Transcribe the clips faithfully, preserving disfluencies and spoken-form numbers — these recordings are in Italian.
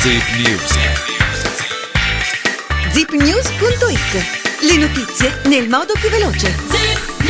Zip News. zip news punto it. Le notizie nel modo più veloce. Zip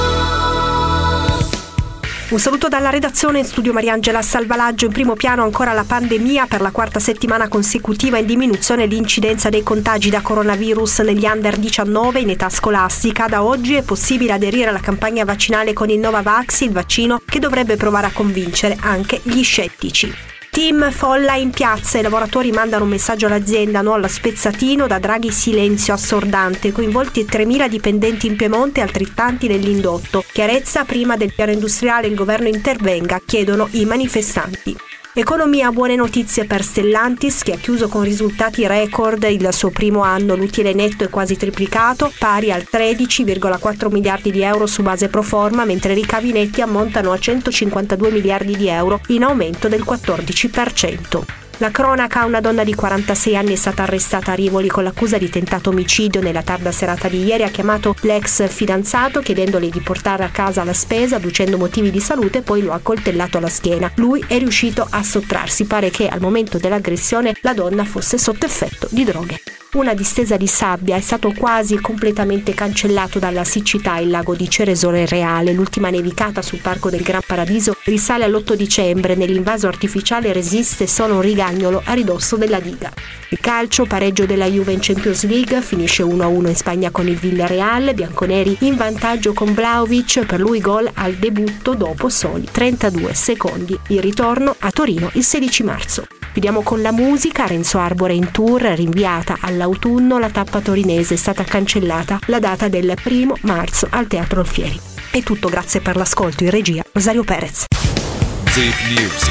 News. Un saluto dalla redazione, in studio Mariangela Salvalaggio. In primo piano ancora la pandemia. Per la quarta settimana consecutiva in diminuzione l'incidenza dei contagi da coronavirus negli under diciannove in età scolastica. Da oggi è possibile aderire alla campagna vaccinale con il Novavax, il vaccino che dovrebbe provare a convincere anche gli scettici. Team folla in piazza, i lavoratori mandano un messaggio all'azienda, no allo spezzatino, da Draghi silenzio assordante, coinvolti tremila dipendenti in Piemonte e altrettanti nell'indotto. Chiarezza prima del piano industriale, il governo intervenga, chiedono i manifestanti. Economia, buone notizie per Stellantis che ha chiuso con risultati record il suo primo anno. L'utile netto è quasi triplicato, pari al tredici virgola quattro miliardi di euro su base pro forma, mentre i ricavi netti ammontano a centocinquantadue miliardi di euro, in aumento del quattordici per cento. La cronaca, una donna di quarantasei anni è stata arrestata a Rivoli con l'accusa di tentato omicidio. Nella tarda serata di ieri ha chiamato l'ex fidanzato chiedendogli di portare a casa la spesa, adducendo motivi di salute, e poi lo ha accoltellato alla schiena. Lui è riuscito a sottrarsi. Pare che al momento dell'aggressione la donna fosse sotto effetto di droghe. Una distesa di sabbia, è stato quasi completamente cancellato dalla siccità il lago di Ceresole Reale. L'ultima nevicata sul Parco del Gran Paradiso risale all'otto dicembre. Nell'invaso artificiale resiste solo un rigagnolo a ridosso della diga. Il calcio, pareggio della Juve in Champions League, finisce uno a uno in Spagna con il Villarreal, bianconeri in vantaggio con Vlahovic, per lui gol al debutto dopo soli trentadue secondi. Il ritorno a Torino il sedici marzo. Chiudiamo con la musica. Renzo Arbore in tour, rinviata all'autunno la tappa torinese, è stata cancellata la data del primo marzo al Teatro Alfieri. È tutto, grazie per l'ascolto. In regia Rosario Perez. Zip News.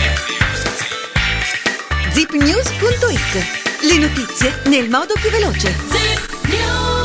zip news punto it. Le notizie nel modo più veloce. Zip News.